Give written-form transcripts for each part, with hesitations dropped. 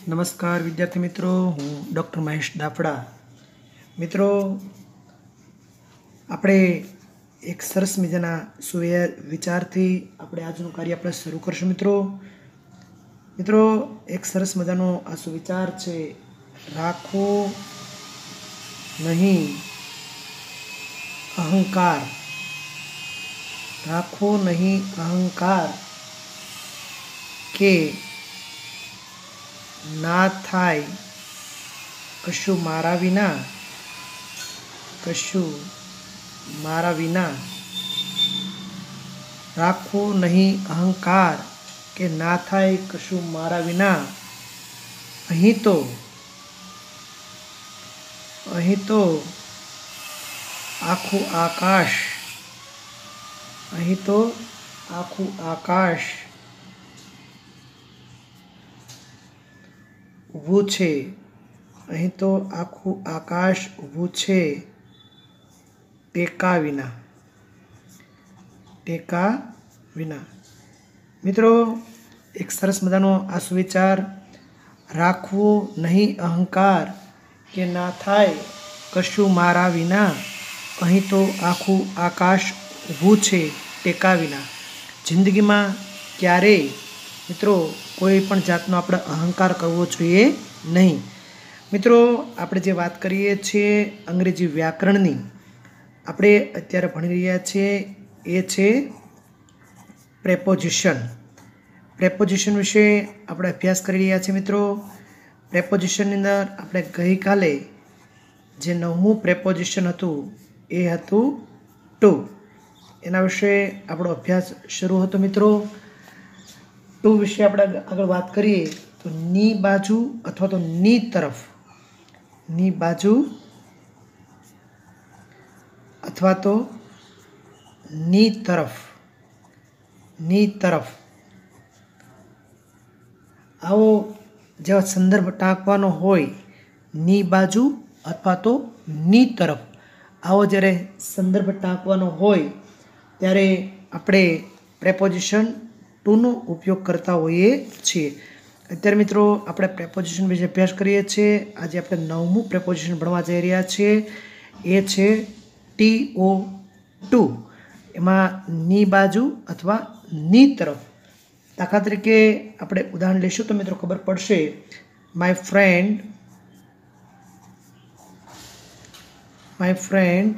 नमस्कार विद्यार्थी मित्रों, हूँ डॉक्टर महेश दाफड़ा। मित्रों, આપણે એક સરસ મજાના વિચારથી આપણે આજનું કાર્ય આપણે શરૂ કરશું। મિત્રો એક સરસ મજાનો આ સુવિચાર છે, રાખો નહીં અહંકાર, રાખો નહીં અહંકાર કે ના થાય કશું મારા વિના, કશું મારા વિના। રાખો નહીં અહંકાર કે ના થાય કશું મારા વિના। અહીં તો આખું આકાશ, અહીં તો આખું આકાશ ઊભું છે, અહીં તો આખું આકાશ ઊભું છે ટેકા વિના, ટેકા વિના। મિત્રો એક સરસ મજાનો આ સુવિચાર, રાખવો નહીં અહંકાર કે ના થાય કશું મારા વિના, અહીં તો આખું આકાશ ઊભું છે ટેકા વિના। જિંદગીમાં ક્યારેય મિત્રો કોઈ પણ જાતનો આપણે અહંકાર કરવો જોઈએ નહીં। મિત્રો આપણે જે વાત કરીએ છીએ અંગ્રેજી વ્યાકરણની, આપણે અત્યારે ભણી રહ્યા છીએ એ છે પ્રેપોઝિશન। પ્રેપોઝિશન વિશે આપણે અભ્યાસ કરી રહ્યા છીએ। મિત્રો પ્રેપોઝિશનની અંદર આપણે ગઈકાલે જે 9મું પ્રેપોઝિશન હતું એ હતું ટુ, એના વિશે આપણો અભ્યાસ શરૂ હતો। મિત્રો ટુ વિશે આપણે આગળ વાત કરીએ તો ની બાજુ અથવા તો ની તરફ, ની બાજુ અથવા તો ની તરફ, ની તરફ આવો જેવા સંદર્ભ ટાંકવાનો હોય, ની બાજુ અથવા તો ની તરફ આવો જ્યારે સંદર્ભ ટાંકવાનો હોય ત્યારે આપણે પ્રેપોઝિશન ટુનો ઉપયોગ કરતા હોઈએ છીએ। અત્યારે મિત્રો આપણે પ્રેપોઝિશન વિશે અભ્યાસ કરીએ છીએ। આજે આપણે 9મું પ્રેપોઝિશન ભણવા જઈ રહ્યા છીએ, એ છે TO2। એમાં ની બાજુ અથવા ની તરફ, દાખલા તરીકે આપણે ઉદાહરણ લઈશું તો મિત્રો ખબર પડશે, my friend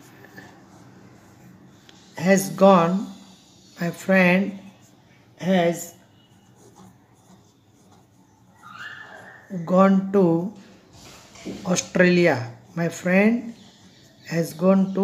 has gone, my friend has gone to Australia. My friend has gone to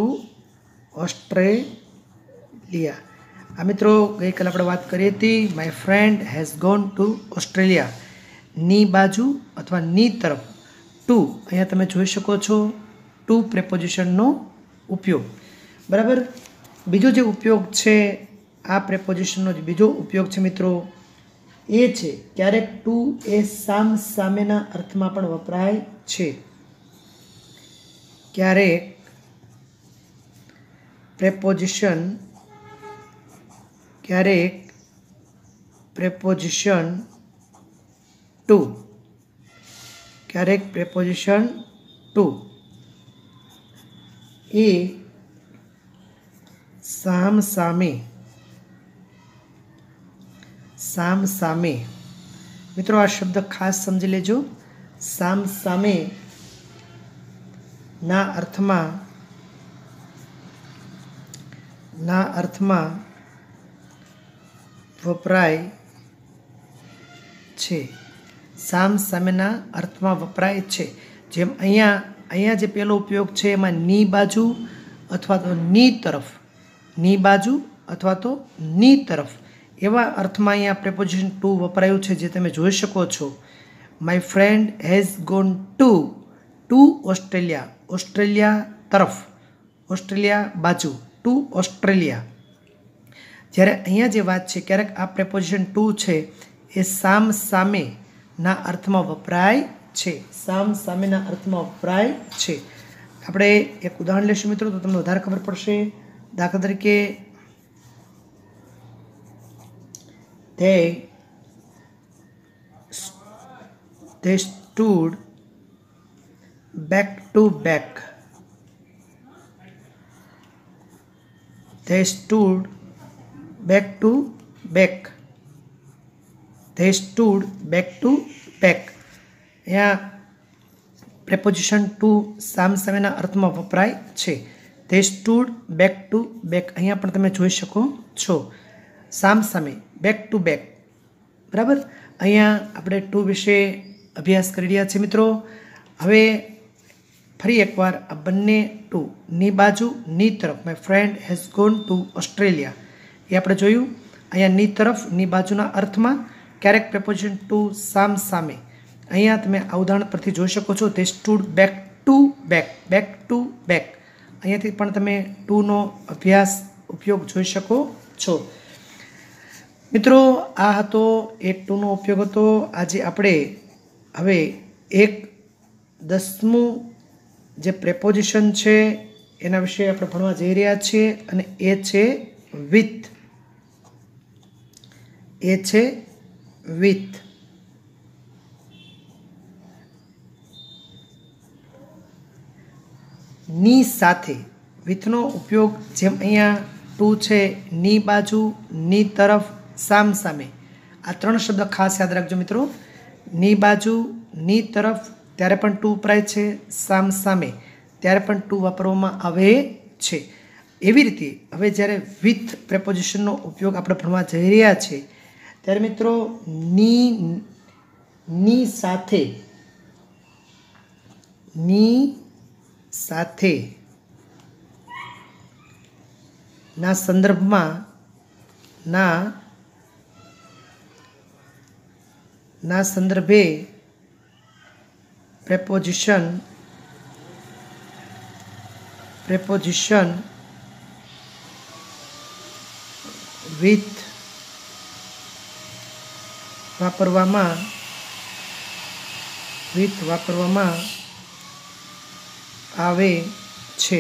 Australia. આ મિત્રો ગઈકાલે આપણે વાત કરી હતી, my friend has gone to Australia. ની બાજુ અથવા ની તરફ ટુ, અહીંયા તમે જોઈ શકો છો ટુ પ્રેપોઝિશનનો ઉપયોગ, બરાબર। બીજો જે ઉપયોગ છે આ પ્રેપોઝિશનનો જે બીજો ઉપયોગ છે મિત્રો એ છે ક્યારેક ટુ એ સામેના અર્થમાં પણ વપરાય છે। ક્યારેક પ્રેપોઝિશન ટુ, ક્યારેક પ્રેપોઝિશન ટુ એ સામે, મિત્રો આ શબ્દ ખાસ સમજી લેજો, સામે ના અર્થમાં વપરાય છે, સામેના અર્થમાં વપરાય છે। જેમ અહીંયા જે પહેલો ઉપયોગ છે એમાં ની બાજુ અથવા તો ની તરફ, ની બાજુ અથવા તો ની તરફ એવા અર્થમાં અહીંયા પ્રેપોઝિશન ટુ વપરાયું છે, જે તમે જોઈ શકો છો। My friend has gone to Australia, Australia તરફ, ઓસ્ટ્રેલિયા બાજુ, ટુ ઓસ્ટ્રેલિયા। જ્યારે અહીંયા જે વાત છે ક્યારેક આ પ્રેપોઝિશન ટુ છે એ સામેના અર્થમાં વપરાય છે, સામેના અર્થમાં વપરાય છે। આપણે એક ઉદાહરણ લઈશું મિત્રો તો તમને વધારે ખબર પડશે। દાખલા તરીકે they they stood back to back. They stood back to back. They stood back to back. અહીંયા પ્રેપોઝિશન ટુ સામસામેના અર્થમાં વપરાય છે. They stood back to back. અહીંયા પણ તમે જોઈ શકો છો સામસામે, બેક ટુ બેક. બરાબર. અહીંયા આપણે ટુ વિશે અભ્યાસ કરી રહ્યા છીએ મિત્રો. હવે ફરી એકવાર આ બંને ટુ ની બાજુ ની તરફ, my friend has gone to Australia, એ આપણે જોયું. અહીંયા ની તરફ ની બાજુના અર્થમાં ક્યારેક પ્રેપોઝિશન ટુ સામસામે. અહીંયા તમે આ ઉદાહરણ પરથી જોઈ શકો છો. તે stood back to back, back to back. અહીંયાથી પણ તમે ટુનો અભ્યાસ ઉપયોગ જોઈ શકો છો. મિત્રો આ હતો એક ટુનો ઉપયોગ હતો. આજે આપણે હવે એક 10મું જે પ્રેપોઝિશન છે એના વિશે આપણે ભણવા જઈ રહ્યા છીએ, અને એ છે વિથ. એ છે વિથ. ની સાથે. વિથનો ઉપયોગ જેમ અહીંયા ટુ છે, ની બાજુ, ની તરફ, સામસામે, આ 3 શબ્દ ખાસ યાદ રાખજો મિત્રો. ની બાજુ, ની તરફ ત્યારે પણ ટુ વપરાય છે, સામસામે ત્યારે પણ ટુ વાપરવામાં આવે છે. એવી રીતે હવે જ્યારે વિથ પ્રેપોઝિશનનો ઉપયોગ આપણે ભણવા જઈ રહ્યા છીએ ત્યારે મિત્રો ની સાથે, ની સાથે ના સંદર્ભમાં ના સંદર્ભે પ્રેપોઝિશન વિથ વાપરવામાં આવે છે.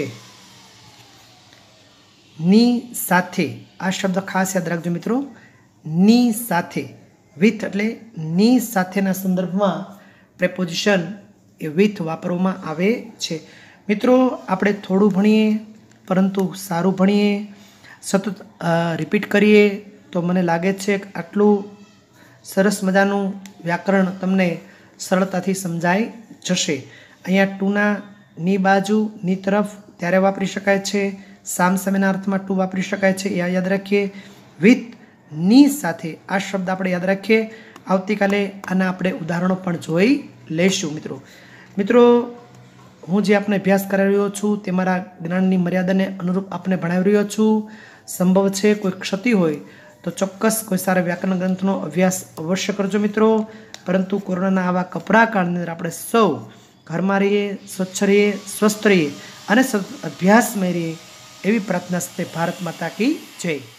ની સાથે આ શબ્દ ખાસ યાદ રાખજો મિત્રો. ની સાથે, વિથ એટલે ની સાથેના સંદર્ભમાં પ્રેપોઝિશન એ વિથ વાપરવામાં આવે છે. મિત્રો આપણે થોડું ભણીએ પરંતુ સારું ભણીએ, સતત રિપીટ કરીએ તો મને લાગે છે કે આટલું સરસ મજાનું વ્યાકરણ તમને સરળતાથી સમજાઈ જશે. અહીંયા ટુના ની બાજુ, ની તરફ ત્યારે વાપરી શકાય છે, સામસામેના અર્થમાં ટુ વાપરી શકાય છે, એ યાદ રાખીએ. વિથ ની સાથે આ શબ્દ આપણે યાદ રાખીએ. આવતીકાલે આના આપણે ઉદાહરણો પણ જોઈ લઈશું મિત્રો. હું જે આપને અભ્યાસ કરાવી રહ્યો છું તે મારા જ્ઞાનની મર્યાદાને અનુરૂપ આપને ભણાવી રહ્યો છું. સંભવ છે કોઈ ક્ષતિ હોય તો ચોક્કસ કોઈ સારા વ્યાકરણ ગ્રંથનો અભ્યાસ અવશ્ય કરજો મિત્રો. પરંતુ કોરોનાના આવા કપરા કાળની અંદર આપણે સૌ ઘરમાં રહીએ, સ્વચ્છ રહીએ, સ્વસ્થ રહીએ અને અભ્યાસમય રહીએ એવી પ્રાર્થના સાથે ભારત માતા કી જય.